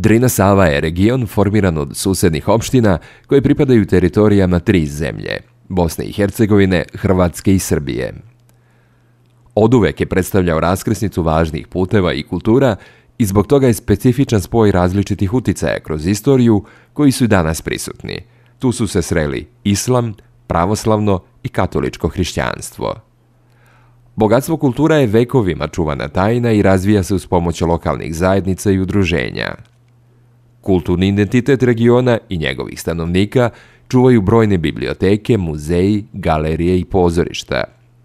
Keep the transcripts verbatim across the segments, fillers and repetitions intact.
Drina Sava je region formiran od susednih opština koje pripadaju teritorijama tri zemlje – Bosne i Hercegovine, Hrvatske i Srbije. Oduvek je predstavljao raskrsnicu važnih puteva i kultura i zbog toga je specifičan spoj različitih uticaja kroz istoriju koji su i danas prisutni. Tu su se sreli islam, pravoslavno i katoličko hrišćanstvo. Bogatstvo kultura je vekovima čuvana tajna i razvija se uz pomoć lokalnih zajednica i udruženja. Kulturni identitet regiona i njegovih stanovnika čuvaju brojne biblioteke, muzeji, galerije i pozorišta.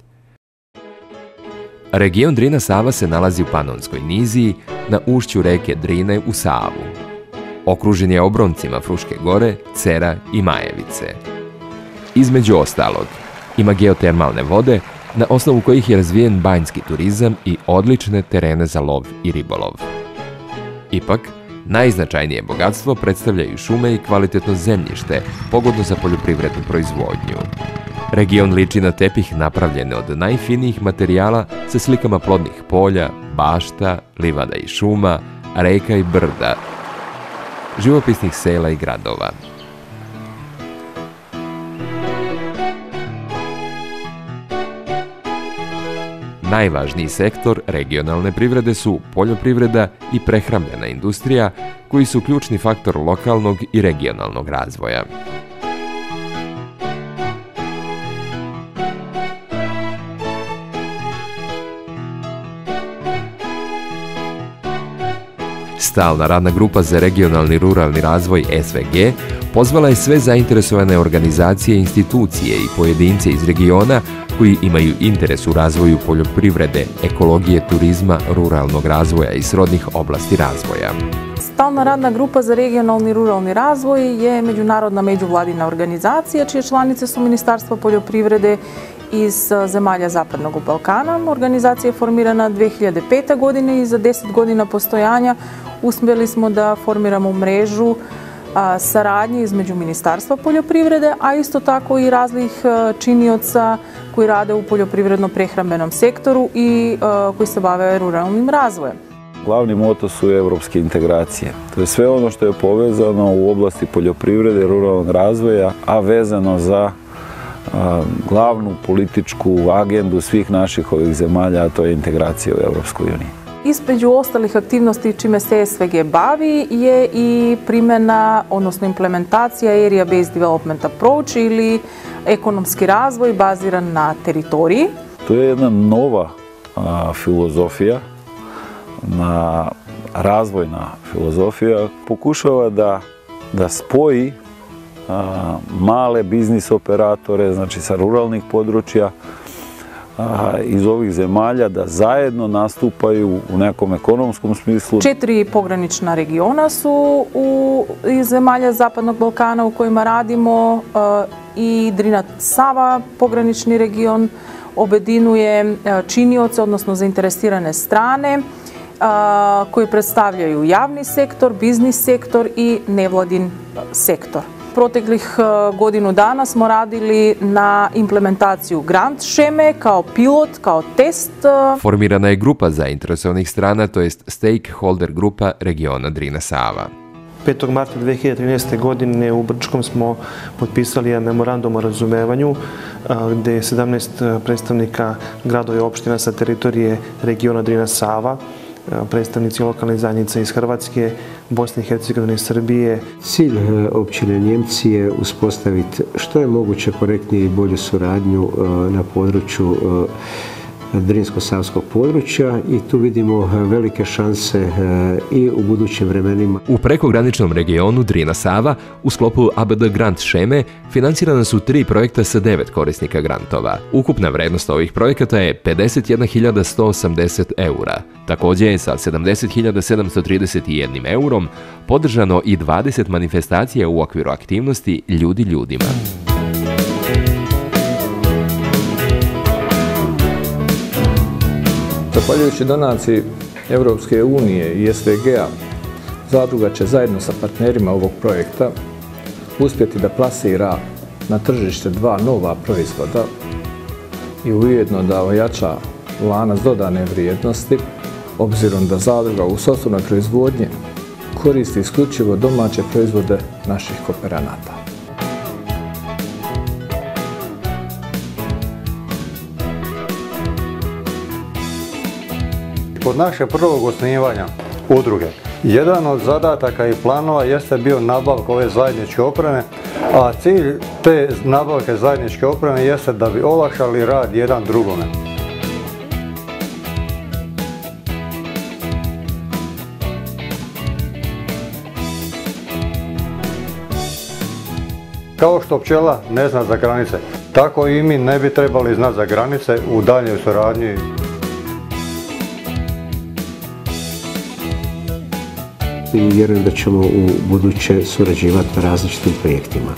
Region Drina Sava se nalazi u Panonskoj niziji na ušću reke Drine u Savu. Okružen je obroncima Fruške gore, Cera i Majevice. Između ostalog, ima geotermalne vode na osnovu kojih je razvijen banjski turizam i odlične terene za lov i ribolov. Ipak, najznačajnije bogatstvo predstavljaju šume i kvalitetno zemljište, pogodno za poljoprivrednu proizvodnju. Region liči na tepih napravljen od najfinijih materijala sa slikama plodnih polja, bašta, livada i šuma, reka i brda, živopisnih sela i gradova. Najvažniji sektor regionalne privrede su poljoprivreda i prehrambena industrija, koji su ključni faktor lokalnog i regionalnog razvoja. Stalna radna grupa za regionalni ruralni razvoj S W G pozvala je sve zainteresovane organizacije, institucije i pojedince iz regiona koji imaju interes u razvoju poljoprivrede, ekologije, turizma, ruralnog razvoja i srodnih oblasti razvoja. Stalna radna grupa za regionalni i ruralni razvoj je međunarodna međuvladina organizacija čije članice su Ministarstvo poljoprivrede iz zemalja Zapadnog Balkana. Organizacija je formirana dve hiljade pete. godine i za deset godina postojanja uspjeli smo da formiramo mrežu saradnje između Ministarstva poljoprivrede, a isto tako i raznih činioca koji rade u poljoprivredno-prehrambenom sektoru i koji se bave ruralnim razvojem. Glavni moto su evropske integracije. To je sve ono što je povezano u oblasti poljoprivrede i ruralnog razvoja, a vezano za glavnu političku agendu svih naših ovih zemalja, a to je integracija u Evropskoj uniji. Između ostalih aktivnosti čime se S W G bavi je i primjena, odnosno implementacija Area Based Development Approach ili ekonomski razvoj baziran na teritoriji. To je jedna nova a, filozofija, na razvojna filozofija, pokušava da, da spoji a, male biznis operatore, znači sa ruralnih područja, iz ovih zemalja da zajedno nastupaju u nekom ekonomskom smislu. Četiri pogranična regiona su u, iz zemalja Zapadnog Balkana u kojima radimo i Drina Sava, pogranični region, objedinjuje činioce, odnosno zainteresirane strane koji predstavljaju javni sektor, biznis sektor i nevladin sektor. Proteklih godinu dana smo radili na implementaciju grant šeme kao pilot, kao test. Formirana je grupa zainteresovanih strana, to jest stakeholder grupa regiona Drina Sava. petog marta dve hiljade trinaeste. godine u Brčkom smo potpisali jedan memorandum o razumevanju gdje je sedamnaest predstavnika gradova i opština sa teritorije regiona Drina Sava, predstavnici lokalne zajednice iz Hrvatske, Bosne i Hercegovine i Srbije. Cilj općine Njemci je uspostaviti što je moguće korektniju i bolju suradnju na području Drinsko-savskog područja i tu vidimo velike šanse i u budućim vremenima. U prekograničnom regionu Drina Sava u sklopu A B D grant šeme financirana su tri projekta sa devet korisnika grantova. Ukupna vrednost ovih projekata je pedeset jedna hiljada sto osamdeset eura. Također je sa sedamdeset hiljada sedamsto trideset jedan eurom podržano i dvadeset manifestacija u okviru aktivnosti Ljudi ljudima. Zahvaljujući donaciji Evropske unije i S W G-a, zadruga će zajedno sa partnerima ovog projekta uspjeti da plasira na tržište dva nova proizvoda i ujedno da ojača lanac dodane vrijednosti, obzirom da zadruga u sopstvenoj proizvodnji koristi isključivo domaće proizvode naših kooperanata. Kod naše prvog osnivanja udruge, jedan od zadataka i planova jeste bio nabavka ove zajedničke opreme, a cilj te nabavke zajedničke opreme jeste da bi olakšali rad jedan drugome. Kao što pčela ne zna za granice, tako i mi ne bi trebali znati za granice u daljnjoj suradnji. I vjerujem da ćemo u buduće surađivati na različitim projektima.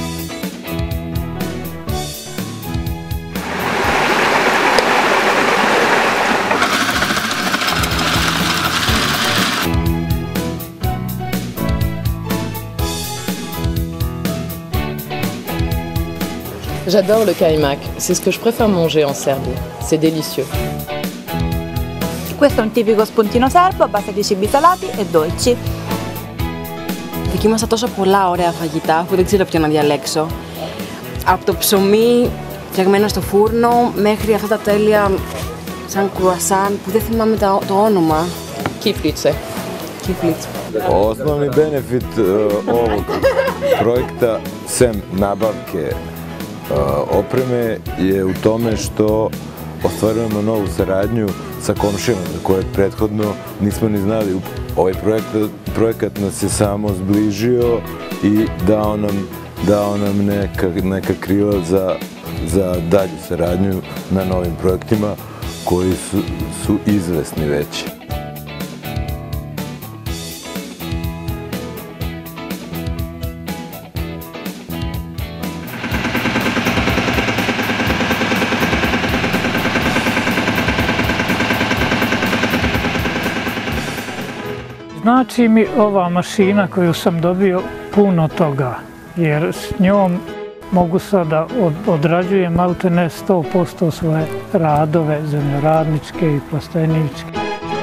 J'adore le kaimak, c'est ce que je préfère manger en Serbie. C'est délicieux. Questo è un tipico spuntino serbo a base di cibi salati e dolci. Δοκίμασα τόσα πολλά ωραία φαγητά που δεν ξέρω ποιο να διαλέξω. Από το ψωμί φτιαγμένο στο φούρνο μέχρι αυτά τα τέλεια σαν κρουασάν που δεν θυμάμαι το όνομα. Kiflice. Kiflice. Osnovni benefit ovog projekta, sem nabavke opreme, je u tome što ostvarujemo novu saradnju sa komšijama za koje prethodno nismo ni znali. Ovaj projekat, projekat nas je samo zbližio i dao nam, dao nam neka, neka krila za, za dalju saradnju na novim projektima koji su, su izvesni već. Znači mi ova mašina koju sam dobio puno toga, jer s njom mogu sada odrađujem maltene sto posto svoje radove, zemljoradničke i plasteničke.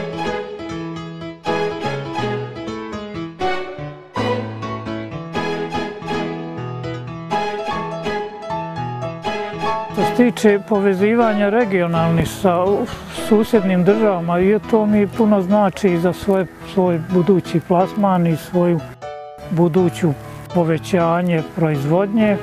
Što se tiče povezivanja regionalnih sa susjednim državama, i to mi puno znači i za svoj, svoj budući plasman i svoju buduću povećanje proizvodnje.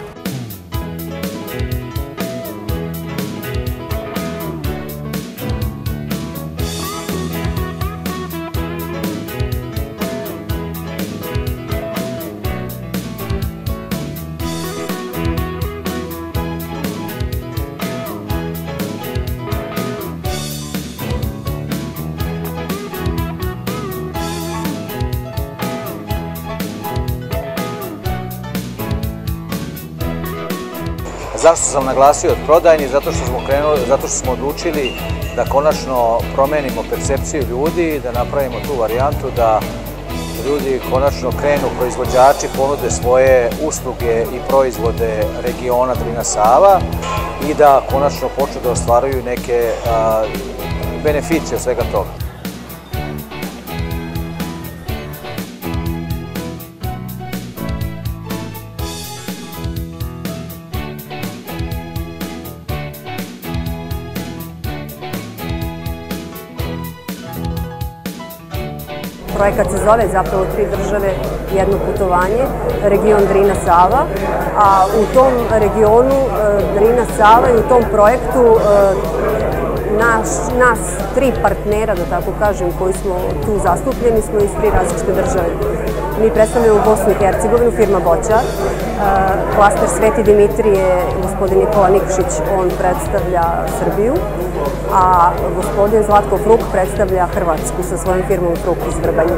Zašto sam naglasio od prodajni? Zato što smo krenuli, zato što smo odlučili da konačno promenimo percepciju ljudi, da napravimo tu varijantu da ljudi konačno krenu, proizvođači ponude svoje usluge i proizvode regiona Drina Sava i da konačno počnu da ostvaruju neke a, beneficije od svega toga. Projekat se zove zapravo Tri države, jedno putovanje, region Drina Sava, a u tom regionu Drina Sava i u tom projektu naš, nas tri partnera, da tako kažem, koji smo tu zastupljeni, smo iz tri različite države. Mi predstavljamo Bosnu i Hercegovinu, firma Boćar, klaster Sveti Dimitrije, gospodin Nikola Nikšić, on predstavlja Srbiju, a gospodin Zlatko Fruk predstavlja Hrvatsku sa svojom firmom Fruk iz Vrbanje.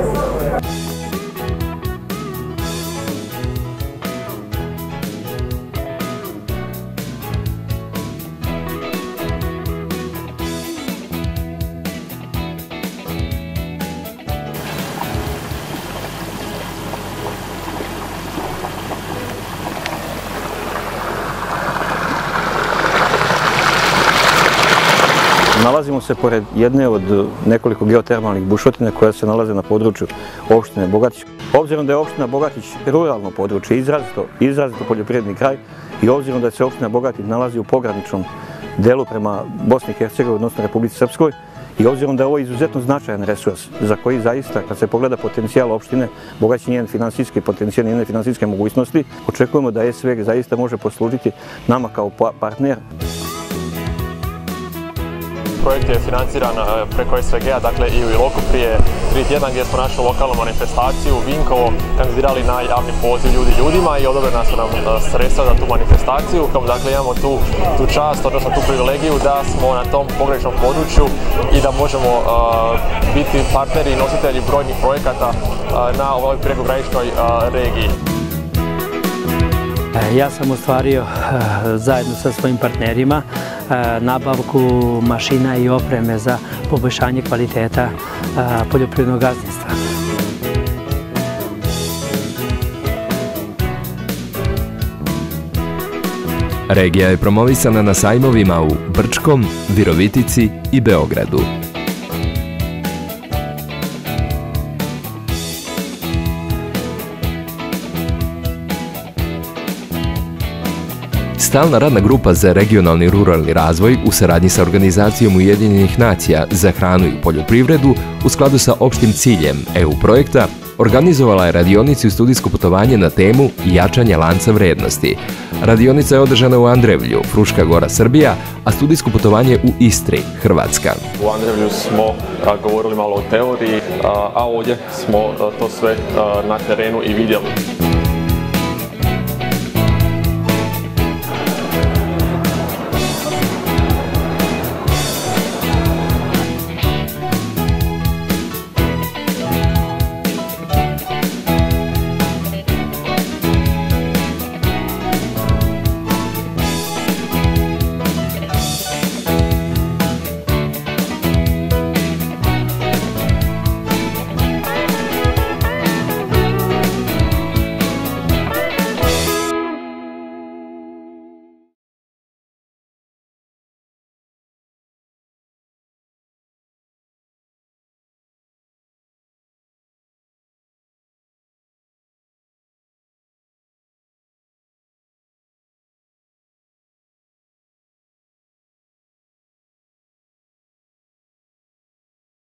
Nalazimo se pored jedne od nekoliko geotermalnih bušotina koja se nalaze na području opštine Bogatić. Obzirom da je opština Bogatić ruralno područje, izrazito, izrazito poljoprivredni kraj i obzirom da se opština Bogatić nalazi u pograničnom delu prema Bosni i Hercegovini, odnosno Republici Srpskoj, i obzirom da je ovo izuzetno značajan resurs za koji zaista, kad se pogleda potencijal opštine, Bogatić njen finansijski potencijal, njene finansijske mogućnosti, očekujemo da S W G zaista može poslužiti nama kao partner. Projekt je financiran preko S W G-a, dakle i u Iloku prije tri tjedna gdje smo našu lokalnu manifestaciju Vinkovo kandidirali na javni poziv ljudi ljudima i odobrena su nam sredstva za tu manifestaciju. Dakle, imamo tu, tu čast, odnosno tu privilegiju da smo na tom pograničnom području i da možemo uh, biti partneri i nositelji brojnih projekata uh, na ovoj prekograničnoj uh, regiji. Ja sam ostvario zajedno sa svojim partnerima nabavku mašina i opreme za poboljšanje kvaliteta poljoprivrednog gazdinstva. Regija je promovisana na sajmovima u Brčkom, Virovitici i Beogradu. Stalna radna grupa za regionalni i ruralni razvoj u saradnji sa Organizacijom Ujedinjenih nacija za hranu i poljoprivredu u skladu sa opštim ciljem E U projekta organizovala je radionicu i studijsko putovanje na temu jačanja lanca vrednosti. Radionica je održana u Andrevlju, Fruška Gora, Srbija, a studijsko putovanje u Istri, Hrvatska. U Andrevlju smo govorili malo o teoriji, a ovdje smo to sve na terenu i vidjeli.